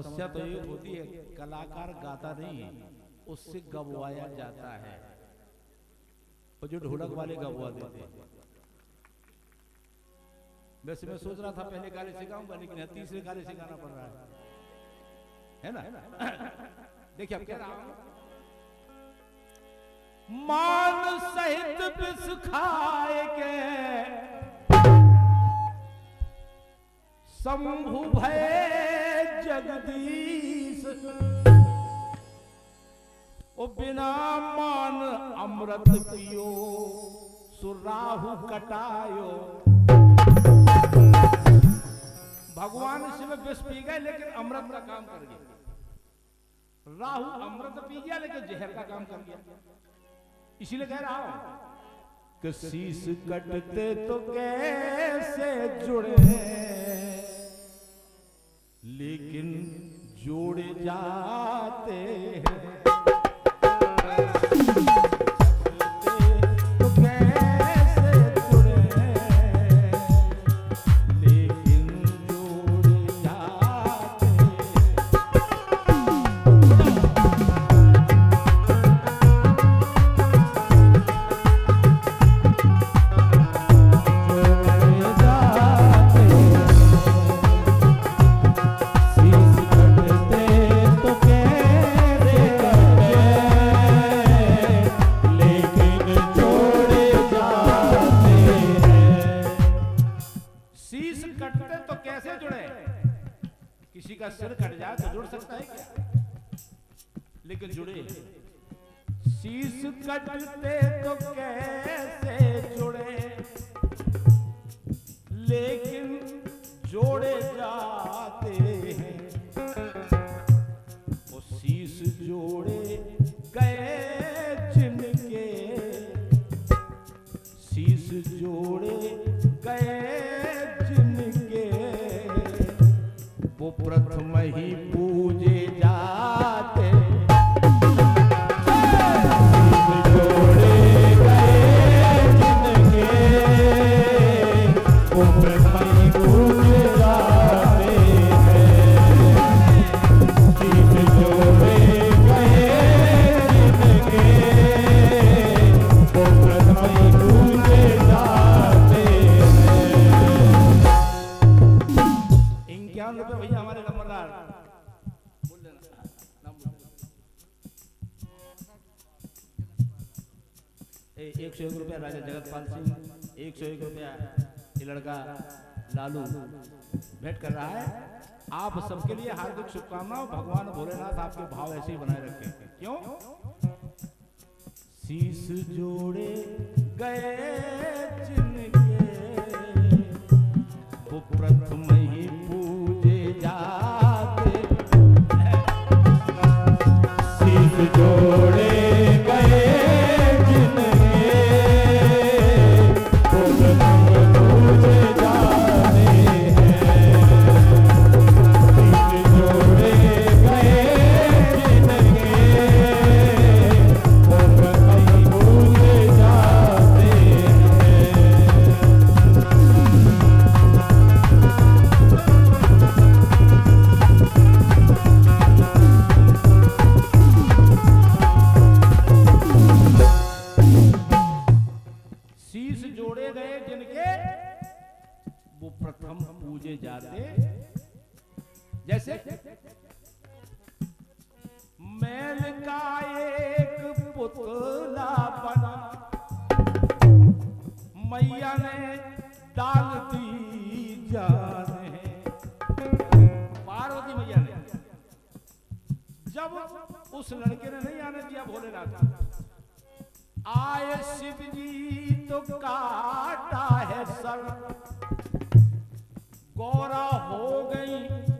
समस्या तो ये होती है, कलाकार गाता नहीं है, उससे गवाया जाता है, और जो ढोलक वाले गवा देते हैं। वैसे मैं सोच रहा था पहले गाने सिखाऊंगा, लेकिन तीसरे गाने सिखाना पड़ रहा है ना। देखिए अब कह रहा हूं, मान सहित विष खाए के शंभु भय जगदीश, ओ बिना मान अमृत पियो सुराहु कटायो। भगवान शिव विष पी गए लेकिन अमृत का काम कर गए, राहु अमृत पी गया लेकिन जहर का काम कर गया। इसीलिए कह रहा हूं कि शीश कटते तो कैसे जुड़े, लेकिन जोड़े जाते हैं। सिर कट जाए तो जुड़ सकता है क्या, लेकिन जुड़े। शीश कटते तो कैसे जुड़े, लेकिन जोड़े जाते हैं। वो शीश जोड़े गए जिनके, शीश जोड़े गए जिनके, वो प्रथम ही पूजे जाते। जोड़े गए जिनके, वो प्रथम ही पूजे जाते हैं। जोड़े गए जिनके, वो प्रथम ही पूजे जाते हैं। 51 रुपए भैया हमारे नंबरदार बोल देना, नाम बोल देना। 101 रुपया राजा जगतपाल सिंह, 101 रुपया ये लड़का लालू भेंट कर रहा है। आप सबके लिए हार्दिक शुभकामनाएं। भगवान भोलेनाथ आपके भाव ऐसे ही बनाए रखें। क्यों? शीश जोड़े गए जिनके, वो प्रथम ही पूजे जाते। शीश जोड़े गए जिनके, वो प्रथम पूजे जाते हैं। शीश जोड़े गए जिनके, वो प्रथम पूजे जाते हैं। शीश जोड़े गए जिनके, वो प्रथम पूजे जाते। जैसे मैल का एक पुतला बना, मैया ने डाल दी जाने। पार्वती मैया ने जब उस लड़के ने नहीं आने दिया भोलेनाथ, आए शिव जी तो काटा है सर, गौरा हो गई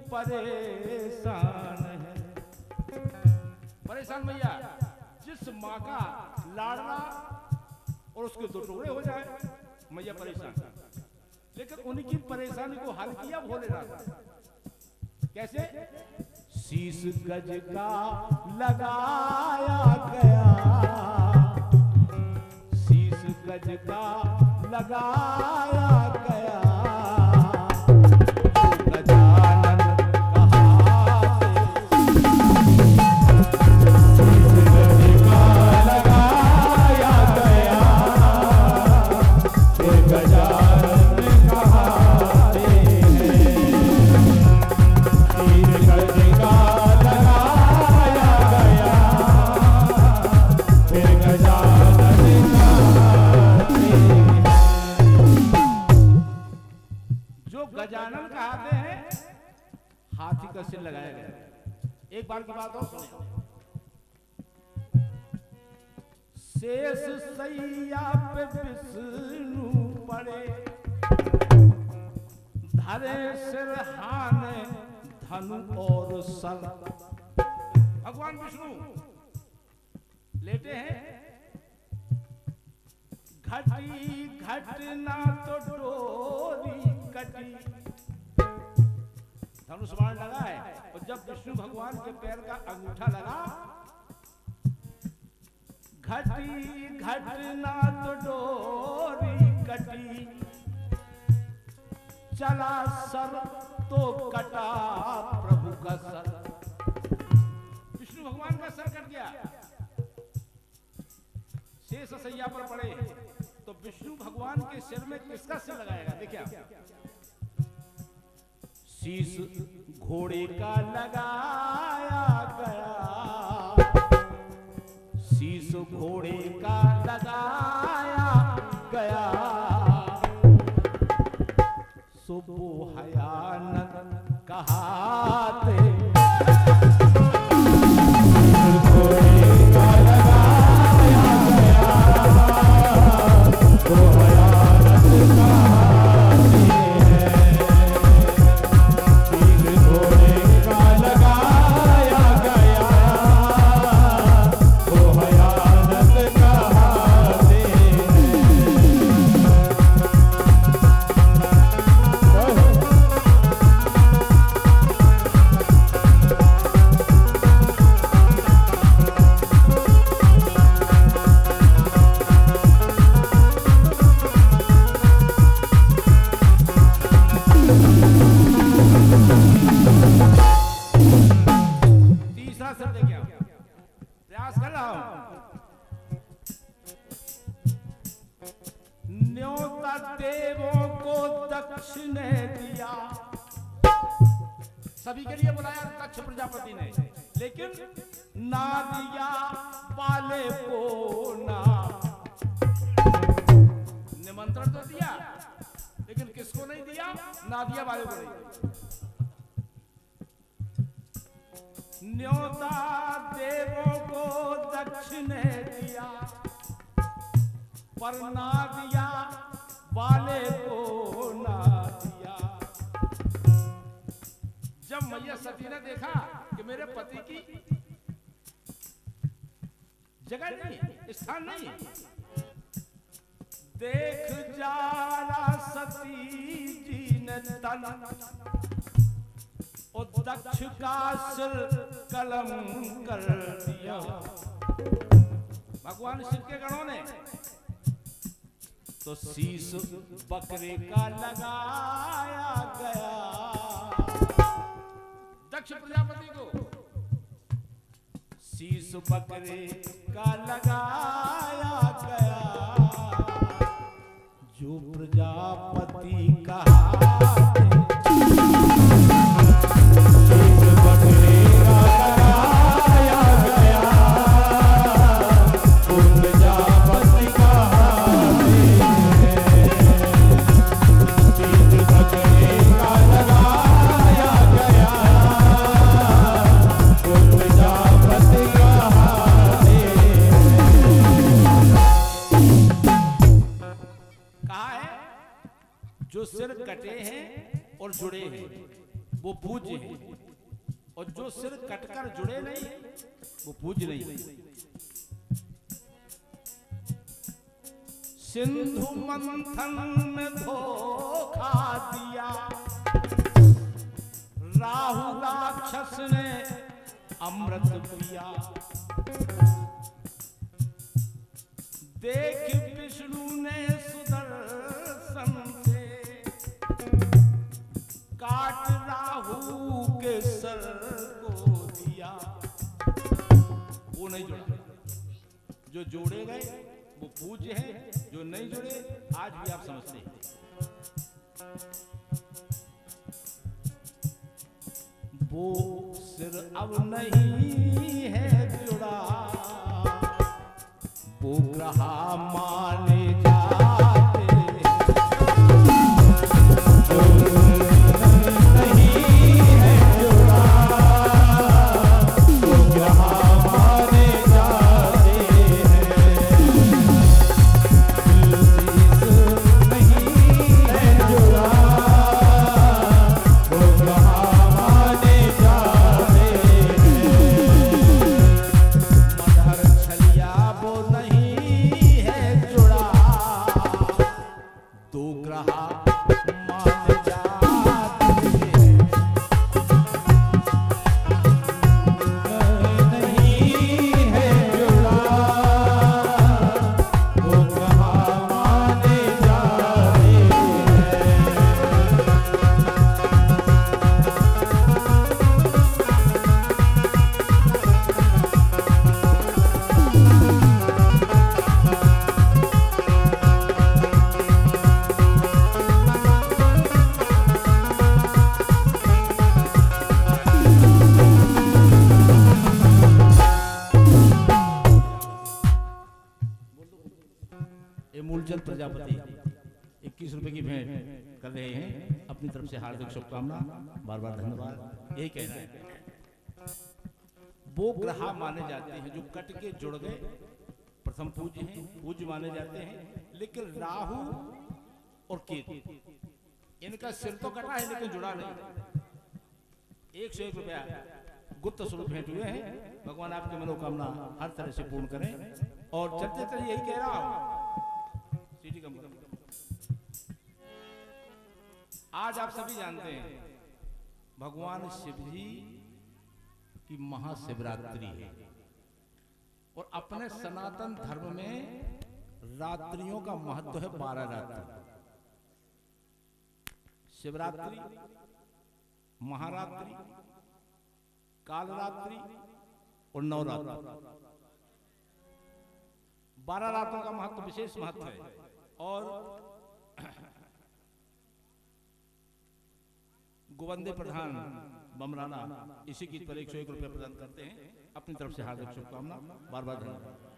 परेशान है। परेशान मैया, जिस माँ का लाडला और उसके दो टुकड़े हो जाए, मैया परेशान। लेकिन उनकी परेशानी को हल किया भोलेनाथ। कैसे? शीश गज का लगाया गया, शीश गज का लगाया गया। गजानन कहा से गजानन कहते हैं हाथी का सिर लगाया गया। एक बार की बात और सुनिए। शेष सैया पे विष्णु पड़े, धरे सिरहाने धनु और सर। भगवान विष्णु लेटे हैं, घटी घटना तो डोरी कटी, धनुष बाण लगा है। और जब विष्णु भगवान के पैर का अंगूठा लगा, घटी घटना तो डोरी कटी, चला सर तो कटा प्रभु का सर। विष्णु भगवान का सर कट गया, शेष सैया पर पड़े। तो विष्णु भगवान के सिर में किसका सिर लगाएगा? देखिए, शीश घोड़े का लगाया गया, शीश घोड़े का लगाया गया, सुबह हयानन कहाते, घोड़े का लगाया गया, तो हयानन कहाते हैं, शीश घोड़े का लगाया गया, तो हयानन कहाते हैं। तीसरा शब्द क्या? प्रयास कर रहा हूं। न्योता देवों को दक्ष ने दिया, सभी के लिए बुलाया दक्ष प्रजापति ने, लेकिन ना दिया वाले को ना। निमंत्रण तो दिया, लेकिन किसको नहीं दिया? ना दिया वाले को नहीं। न्योता देवों को दक्ष ने दिया, पर ना दिया वाले को ना दिया। जब मैया सती ने देखा कि मेरे पति की जगह नहीं है, स्थान नहीं है, देख जारा सती जी ने तन, और दक्ष का सिर कलम कर दिया। भगवान शिव के गणों ने तो शीश बकरे का लगाया गया, दक्ष प्रजापति को शीश बकरे का लगाया गया, जो प्रजापति कहा जो सिर कटे हैं और जुड़े हैं वो पूज्य हैं, और जो सिर कटकर जुड़े नहीं वो पूज्य नहीं। सिंधु मंथन में धोखा दिया, राहु राक्षस ने अमृत पिया, देख विष्णु ने सुदर्शन काट राहु के सर को दिया। वो नहीं जुड़ा, जो जोड़े गए वो पूज्य है, जो नहीं जुड़े आज भी आप समझते हैं। वो सिर अब नहीं है जुड़ा, वो ग्रहा माने जाते फूलचंद प्रजापति 21 रुपए की भेंट कर रहे हैं, अपनी तरफ से हार्दिक शुभकामना, बार बार धन्यवाद। यही कहना है, वो ग्रह माने जाते हैं जो कट के जुड़ गए, प्रथम पूज्य हैं, पूज्य माने जाते हैं। लेकिन राहु और केतु, इनका सिर तो कटा है लेकिन जुड़ा नहीं। 101 रुपया गुप्त स्वरूप भेंट हुए हैं। भगवान आपकी मनोकामना हर तरह से पूर्ण करें। और चलते चलते यही कह रहा हूं, सीटी कम करो। आज आप सभी जानते हैं भगवान शिव जी की महाशिवरात्रि है, और अपने सनातन धर्म में रात्रियों का महत्व है 12 रात्रि। शिवरात्रि, महारात्रि, कालरात्रि और नवरात्रि, 12 रातों का महत्व, विशेष महत्व है। और गोवंदे प्रधान बमराना इसी गीत पर 101 रुपये प्रदान करते हैं। अपनी तरफ से हार्दिक शुभकामना, बार बार धन्यवाद।